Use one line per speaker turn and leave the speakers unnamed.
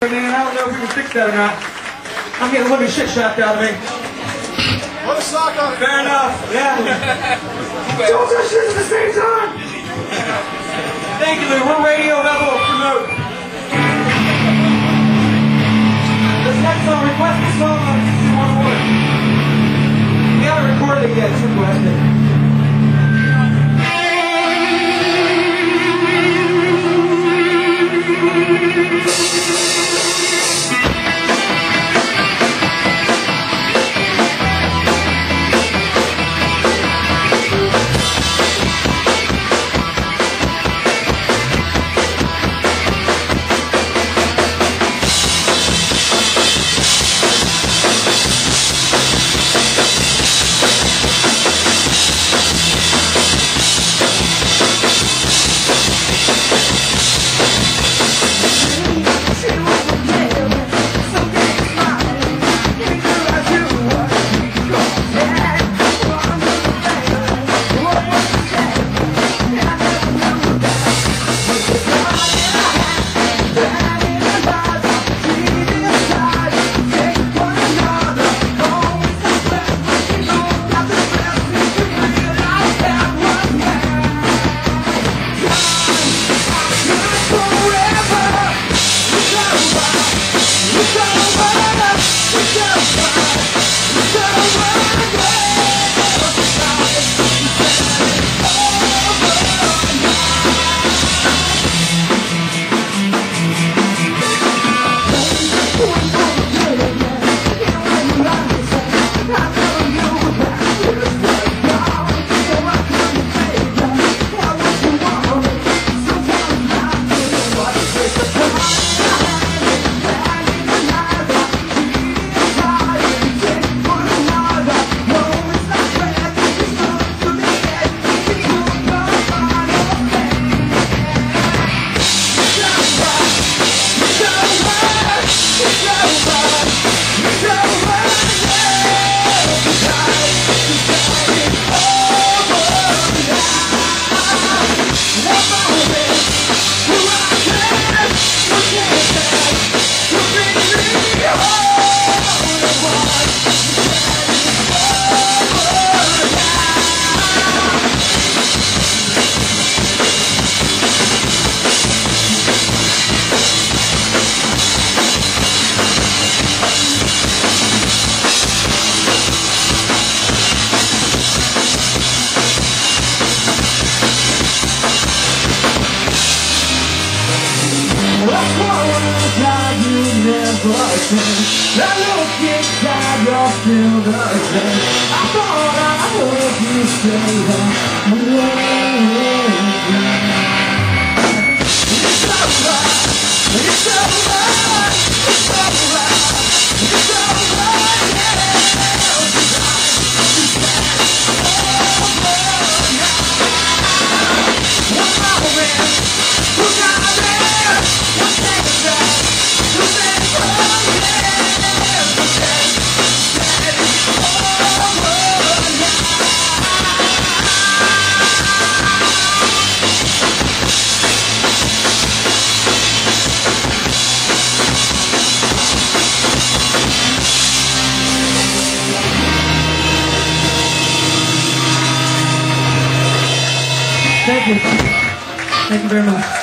Man, I don't know if we can fix that or not. I'm getting a little bit shit shocked out of me.
Put a sock on it.
Fair enough, yeah. Don't do shit at the same time! Thank you, Lou. We're radio level promote. This next song, request a song on 211. We haven't recorded it yet, it's requested.
That look inside, you're still the same. I thought I heard you say that. It's alright, it's alright, it's alright, it's alright,
Thank you. Thank you very much.